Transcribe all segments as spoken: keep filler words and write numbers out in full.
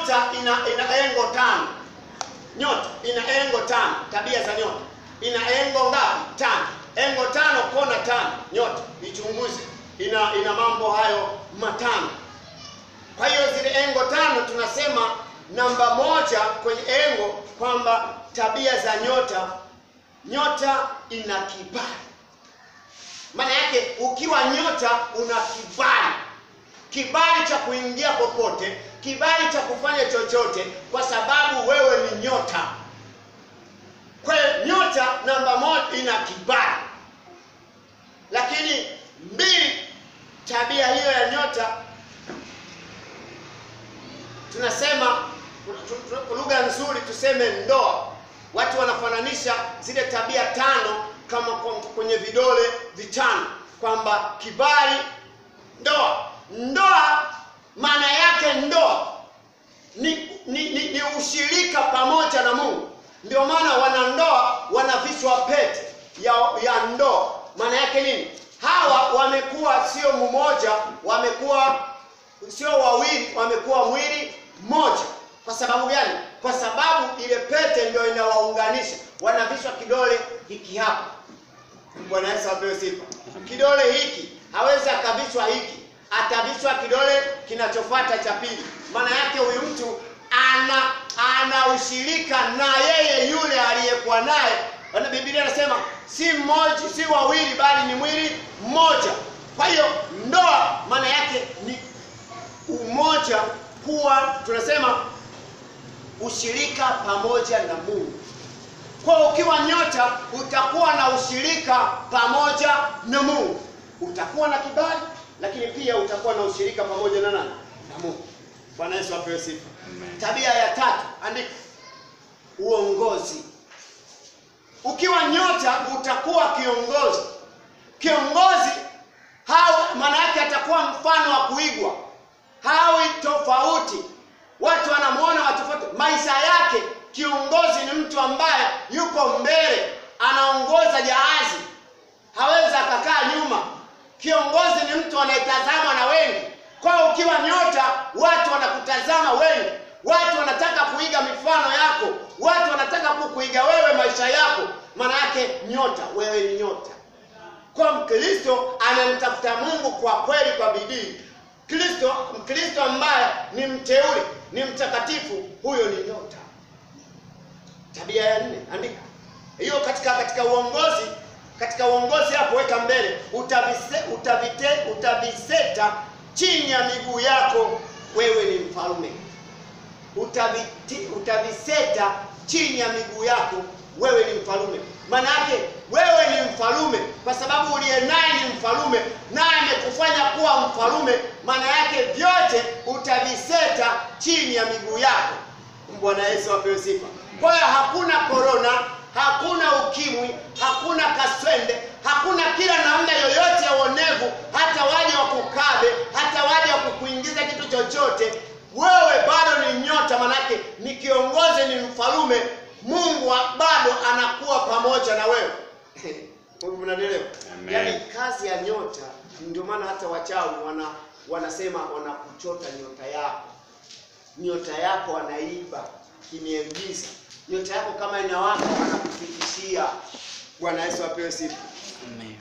nyota ina, ina engo tano. Nyota ina engo tano. Tabia za nyota ina engo ngapi? Tano. Engo tano, kona tano. Nyota ichunguze, ina ina mambo hayo matano. Kwa hiyo zile engo tano tunasema namba moja kwenye engo kwamba tabia za nyota, nyota ina kibali. Maana yake ukiwa nyota una kibali. Kibali cha kuingia popote, kibali cha kufanya chochote kwa sababu wewe ni nyota. Kwa hiyo nyota namba moja ina kibali. Lakini mbili, tabia hiyo ya nyota tunasema lugha nzuri tuseme ndoa. Watu wanafananisha zile tabia tano kama kwenye vidole vitano kwamba kibali, ndoa. Ndoa maana yake ndoa ni, ni, ni, ni ushirika pamoja na Mungu. Ndio maana wanandoa wanavishwa pete ya, ya ndoa. Maana yake nini? Hawa wamekuwa sio mmoja, wamekuwa sio wawili, wamekuwa mwili mmoja. Kwa sababu gani? Kwa sababu ile pete ndio inawaunganisha. Wanavishwa kidole hiki hapa. Bwana Yesu apewe sifa. Kidole hiki hawezi akavishwa hiki, atavishwa kidole kinachofuata cha pili. Maana yake huyu mtu ana ana ushirika na yeye yule aliyekuwa naye. Na Biblia inasema si mmoja, si wawili bali ni mwili mmoja. Kwa hiyo ndoa maana yake ni umoja, kuwa tunasema ushirika pamoja na Mungu. Kwa ukiwa nyota utakuwa na ushirika pamoja na Mungu. Utakuwa na kibali, lakini pia utakuwa na ushirika pamoja na nani? Na Mungu. Bwana Yesu apewe sifa. Tabia ya tatu, andika, uongozi. Ukiwa nyota utakuwa kiongozi. Kiongozi hao maana yake atakuwa mfano wa kuigwa. Hawi tofauti. Watu wanamuona watu tofauti. Maisha yake, kiongozi ni mtu ambaye yuko mbele, anaongoza jahazi. Hawezi akakaa nyuma. Kiongozi ni mtu anayetazama na wengi. Kwa ukiwa nyota, watu wanakutazama wengi. Watu wanataka kuiga mifano yako. Watu wanataka kukuiga wewe maisha yako. Maana yake nyota, wewe ni nyota. Kwa Mkristo anamtafuta Mungu kwa kweli, kwa bidii. Kristo, Mkristo ambaye ni mteule, ni mtakatifu, huyo ni nyota. Tabia ya nne, andika. Hiyo katika katika uongozi, katika uongozi hapo weka mbele, utavise, utavite, utaviseta chini ya miguu yako, wewe ni mfalme. Utaviti, utaviseta chini ya miguu yako, wewe ni mfalme. Maana yake wewe ni mfalme kwa sababu uliye naye ni mfalme, naye amekufanya kuwa mfalme. Maana yake vyote utaviseta chini ya miguu yako. Bwana Yesu apewe sifa. Kwa hiyo hakuna korona, hakuna ukimwi, hakuna kaswende, hakuna kila namna yoyote ya uonevu, hata waje wakukabe, hata waje wakukuingiza kitu chochote. Wewe bado ni nyota, manake ni kiongozi, ni mfalme. Mungu bado anakuwa pamoja na wewe. Mungu mnanielewa? Yaani kazi ya nyota, ndio maana hata wachawi wana wanasema wanakuchota nyota yako. Nyota yako wanaiba kimeingiza. Nyota yako kama inawaka wanakufikishia. Bwana Yesu apewe sifa. Amen.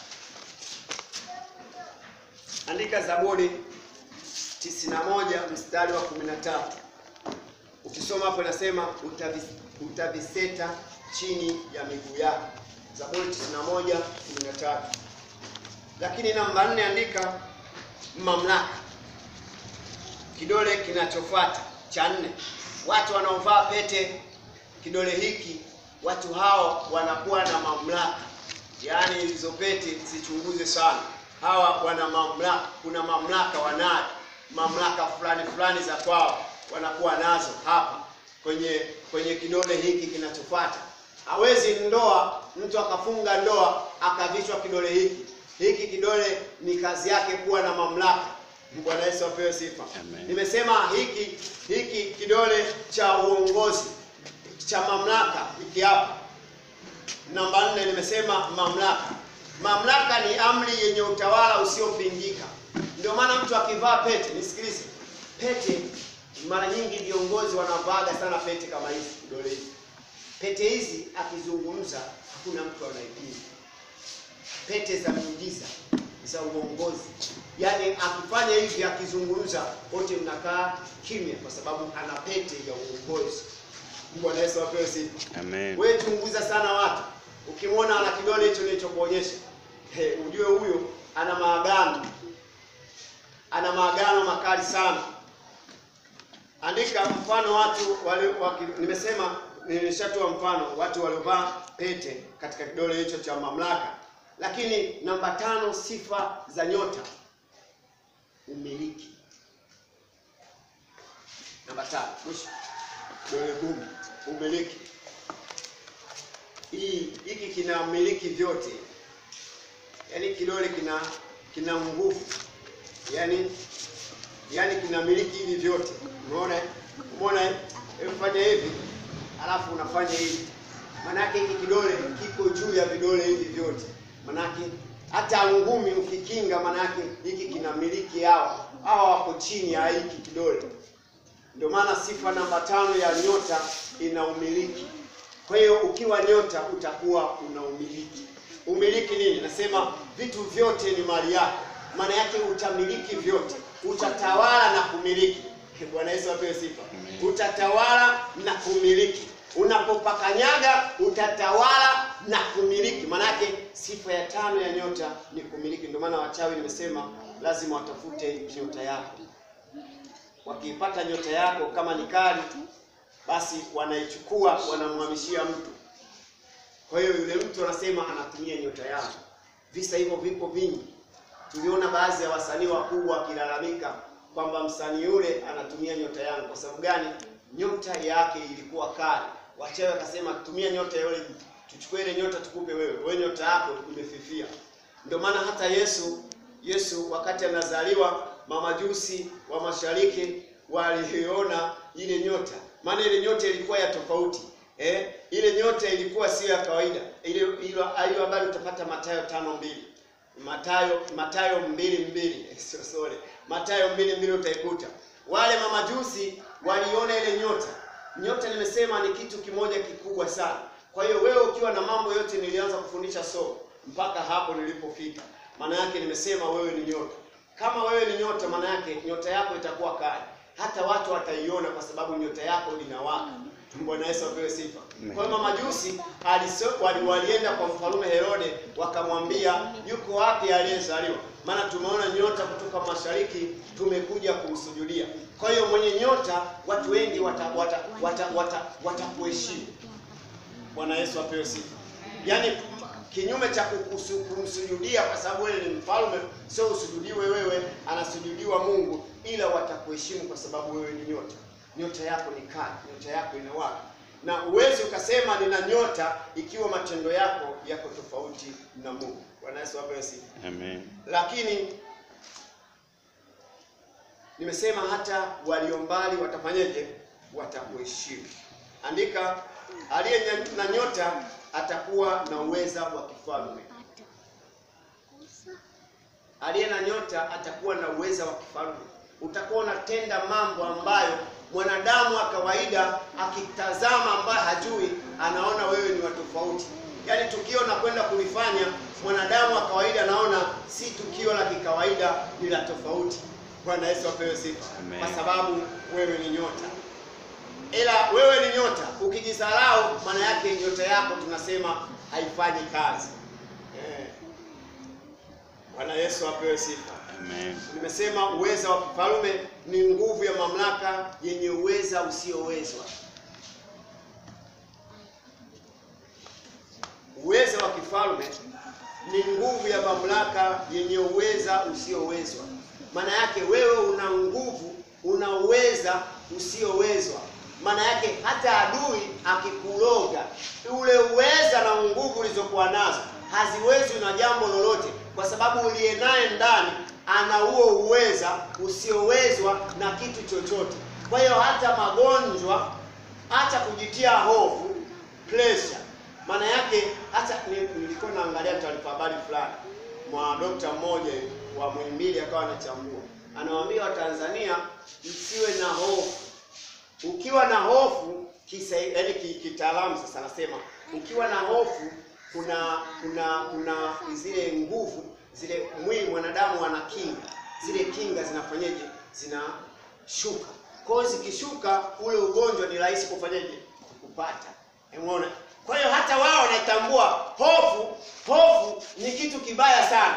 Andika Zaburi tisini na moja mstari wa kumi na tatu. Ukisoma hapo inasema utavis, utaviseta chini ya miguu yako. Zaburi tisini na moja kumi na tatu. Lakini namba nne, andika mamlaka. Kidole kinachofuata cha nne. Watu wanaovaa pete kidole hiki, watu hao wanakuwa na mamlaka. Yaani hizo pete sichunguze sana. Hawa wana mamlaka, kuna mamlaka wanayo. Mamlaka fulani fulani za kwao wanakuwa nazo hapa kwenye kwenye kidole hiki kinachofuata. Hawezi ndoa mtu akafunga ndoa akavishwa kidole hiki. Hiki kidole ni kazi yake kuwa na mamlaka. Bwana Yesu apewe sifa. Nimesema hiki hiki kidole cha uongozi, cha mamlaka hiki hapa. Namba nne nimesema mamlaka. Mamlaka ni amri yenye utawala usiopingika. Ndio maana mtu akivaa pete, nisikilize. Pete mara nyingi viongozi wanavaga sana pete kama hizi, vidole hizi. Pete hizi akizungumza hakuna mtu anaipinga. Pete za miujiza za uongozi, yaani akifanya hivi, akizungumza wote mnakaa kimya kwa sababu ana pete ya uongozi. Bwana Yesu apewe sifa. Amen. Wewe chunguza sana watu. Ukimwona ana kidole hicho nilichokuonyesha, he, ujue huyo ana maagano. Ana maagano makali sana. Andika mfano watu wale waki, nimesema nimeshatoa mfano watu waliovaa pete katika kidole hicho cha mamlaka. Lakini namba tano, sifa za nyota. Umiliki. Namba tano, mwisho. Kidole gumba, umiliki. Hii hiki kina miliki vyote. Yaani kidole kina kina nguvu. Yaani yaani kina miliki hivi vyote. Umeona? Umeona? Fanya hivi, alafu unafanya hivi. Manake hiki kidole kiko juu ya vidole hivi vyote. Manake hata ngumi ukikinga, manake hiki kina miliki hao. Hao wako chini ya hiki kidole. Ndio maana sifa namba tano ya nyota ina umiliki. Kwa hiyo ukiwa nyota utakuwa una umiliki. Umiliki nini? Nasema vitu vyote ni mali yako. Maana yake utamiliki vyote. Utatawala na kumiliki. Bwana Yesu apewe sifa. Utatawala na kumiliki. Unapopakanyaga utatawala na kumiliki. Maana yake sifa ya tano ya nyota ni kumiliki. Ndio maana wachawi nimesema lazima watafute nyota yako. Wakiipata nyota yako kama ni kali, basi wanaichukua wanamhamishia mtu. Kwa hiyo yule mtu anasema anatumia nyota yako. Visa hivyo vipo vingi. Tuliona baadhi ya wasanii wakubwa wakilalamika kwamba msanii yule anatumia nyota yangu. Kwa sababu gani? Nyota yake ilikuwa kali. Wachawi wakasema tumia nyota yule, tuchukue ile nyota tukupe wewe. Wewe nyota yako imefifia. Ndio maana hata Yesu Yesu wakati anazaliwa, mamajusi wa mashariki waliona ile nyota. Maana ile nyota ilikuwa ya tofauti. Eh, ile nyota ilikuwa sio ya kawaida. Ile ile hiyo habari utapata Mathayo tano mbili. Mathayo Mathayo mbili mbili. Sio sore. Mathayo mbili mbili utaikuta. Wale mamajusi waliona ile nyota. Nyota nimesema ni kitu kimoja kikubwa sana. Kwa hiyo wewe ukiwa na mambo yote nilianza kufundisha somo mpaka hapo nilipofika. Maana yake nimesema wewe ni nyota. Kama wewe ni nyota, maana yake nyota yako itakuwa kali. Hata watu wataiona kwa sababu nyota yako inawaka. Bwana Yesu apewe sifa. Kwa hiyo mamajusi wali walienda kwa mfalme Herode wakamwambia yuko wapi aliyezaliwa? Maana tumeona nyota kutoka mashariki tumekuja kumsujudia. Kwa hiyo mwenye nyota watu wengi watakuheshimu. Wata, wata, wata, wata Bwana Yesu apewe sifa. Yaani kinyume cha kumsujudia kwa sababu wewe ni mfalme, sio usujudiwe wewe, anasujudiwa Mungu, ila watakuheshimu kwa sababu wewe ni nyota. Nyota yako ni kali, nyota yako inawaka. Na uwezi ukasema nina nyota ikiwa matendo yako yako tofauti na Mungu. Bwana Yesu apewe sifa. Amen. Lakini nimesema hata walio mbali watafanyaje? Watakuheshimu. Andika, aliye na nyota atakuwa na uweza wa kifalme. Aliye na nyota atakuwa na uweza wa kifalme. Utakuwa unatenda mambo ambayo mwanadamu wa kawaida akitazama ambaye hajui anaona wewe ni wa tofauti. Yaani tukio na kwenda kulifanya mwanadamu wa kawaida anaona si tukio la kikawaida, ni la tofauti. Bwana Yesu apewe sifa. Kwa sababu wewe ni nyota. Ila wewe ni nyota, ukijisahau maana yake nyota yako tunasema haifanyi kazi. Eh. Bwana Yesu apewe sifa. Amen. Nimesema uweza wa kifalme ni nguvu ya mamlaka yenye uweza usiowezwa. Uweza wa kifalme ni nguvu ya mamlaka yenye uweza usiowezwa. Maana yake wewe una nguvu, una uweza usiowezwa. Maana yake hata adui akikuloga, ule uweza na nguvu ulizokuwa nazo haziwezi na jambo lolote, kwa sababu uliye naye ndani ana huo uweza usiowezwa na kitu chochote. Kwa hiyo hata magonjwa, hata kujitia hofu, pressure, maana yake hata nilikuwa naangalia taarifa habari fulani mwa dokta mmoja wa Muhimbili akawa anachambua, anawaambia Watanzania msiwe na hofu ukiwa na hofu kisa, yaani kitaalamu sasa nasema ukiwa na hofu kuna kuna kuna zile nguvu zile mwili mwanadamu ana kinga, zile kinga zinafanyaje? Zinashuka. Kwa hiyo zikishuka, ule ugonjwa ni rahisi kufanyaje? Kupata. Umeona? Kwa hiyo hata wao wanatambua hofu, hofu ni kitu kibaya sana.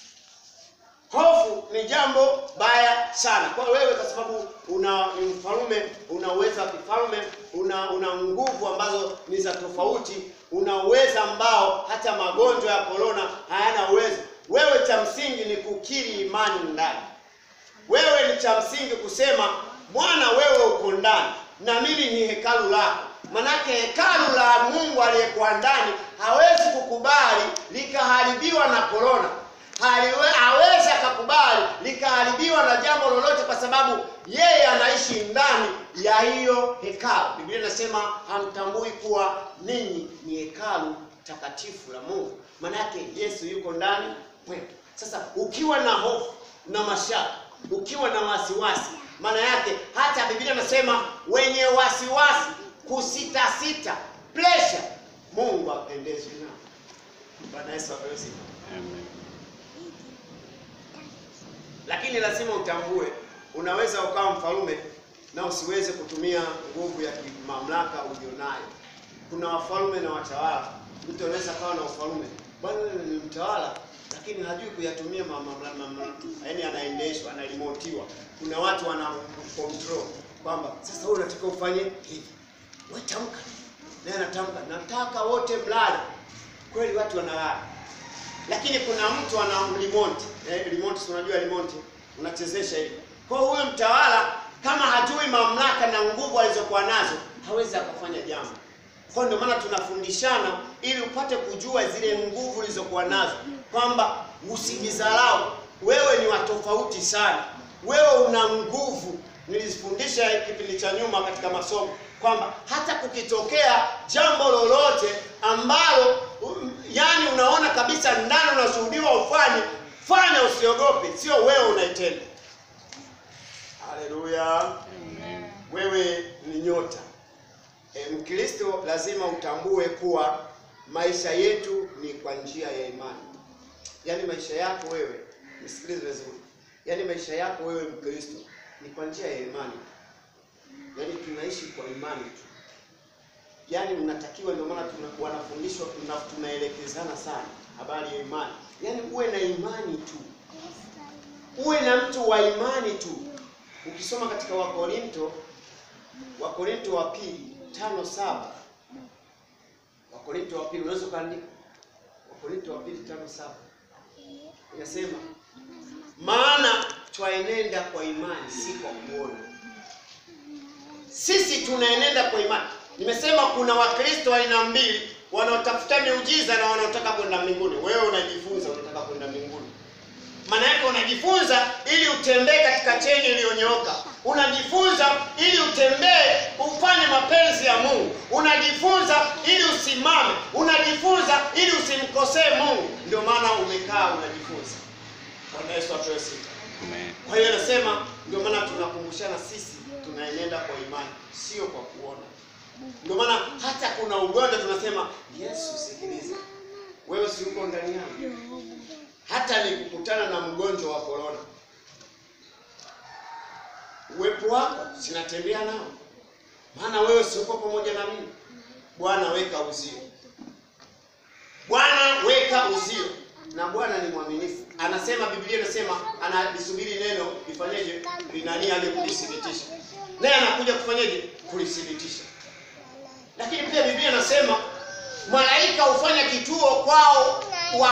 Hofu ni jambo baya sana. Kwa wewe, kwa sababu una mfalme, una uwezo wa kifalme, una una nguvu ambazo ni za tofauti, una uwezo ambao hata magonjwa ya corona hayana uwezo. Wewe cha msingi ni kukiri imani ndani. Wewe ni cha msingi kusema, Bwana wewe uko ndani na mimi ni hekalu lako. Manake hekalu la Mungu aliyekuwa ndani hawezi kukubali likaharibiwa na corona. Hawezi akakubali likaharibiwa na jambo lolote, kwa sababu yeye anaishi ndani ya hiyo hekalu. Biblia inasema hamtambui kuwa ninyi ni hekalu takatifu la Mungu. Manake Yesu yuko ndani kwetu. Sasa ukiwa na hofu na mashaka, ukiwa na wasiwasi, maana yake hata Biblia inasema wenye wasiwasi, kusita sita, pressure, Mungu apendezwe nao. Bwana Yesu asifiwe. Amen. Lakini lazima utambue, unaweza ukawa mfalme na usiweze kutumia nguvu ya mamlaka ulionayo. Kuna wafalme na watawala. Mtu anaweza kawa na ufalme, bwana ni mtawala, lakini hajui kuyatumia mamlaka, yaani anaendeshwa, analimotiwa. Kuna watu wana control kwamba sasa wewe unataka ufanye hivi, wewe tamka, naye anatamka nataka wote mlale. Kweli watu wanalala, lakini kuna mtu ana remote. Eh, remote unajua remote unachezesha hivi. Kwa hiyo huyo mtawala kama hajui mamlaka na nguvu alizokuwa nazo, hawezi akafanya jambo. Kwa ndio maana tunafundishana ili upate kujua zile nguvu ulizokuwa nazo, kwamba usijidharau. Wewe ni wa tofauti sana. Wewe una nguvu. Nilifundisha kipindi cha nyuma katika masomo kwamba hata kukitokea jambo lolote ambalo yani unaona kabisa ndani unashuhudiwa ufanye, fanya, usiogope. Sio wewe unaitenda. Haleluya. Amen. Wewe ni nyota. E, Mkristo lazima utambue kuwa maisha yetu ni kwa njia ya imani. Yaani maisha yako wewe, nisikilize vizuri. Yaani maisha yako wewe Mkristo ni kwa njia ya imani. Yaani tunaishi kwa imani tu. Yaani unatakiwa, ndio maana tunakuwa nafundishwa, tunaelekezana sana habari ya imani. Yaani uwe na imani tu. Uwe na mtu wa imani tu. Ukisoma katika Wakorinto, Wakorinto wa pili tano saba. Wakorinto wa pili unaweza kuandika. Wakorinto wa pili tano saba. Inasema, maana twaenenda kwa imani, si kwa kuona. Sisi tunaenenda kwa imani. Nimesema kuna Wakristo aina mbili, wanaotafuta miujiza na wanaotaka kwenda mbinguni. Wewe unajifunza unataka kwenda mbinguni. Maana yake unajifunza ili utembee katika cheni iliyonyooka. Unajifunza ili utembee ufanye mapenzi ya Mungu. Unajifunza ili usimame. Unajifunza ili usimkosee Mungu. Ndio maana umekaa unajifunza. Bwana Yesu asifiwe. Amen. Kwa hiyo nasema ndio maana tunakumbushana sisi tunaenenda kwa imani, sio kwa kuona. Ndio maana hata kuna ugonjwa tunasema, Yesu sikiliza, wewe si uko ndani yangu. Hata nikukutana na mgonjwa wa corona, uwepo wako sinatembea nao, maana wewe si uko pamoja na mimi. Bwana weka uzio. Bwana weka uzio. Na Bwana ni mwaminifu. Anasema, Biblia inasema analisubiri neno lifanyeje? Linani aje kulithibitisha. Naye anakuja kufanyeje? Kulithibitisha. Lakini pia Biblia inasema malaika hufanya kituo kwao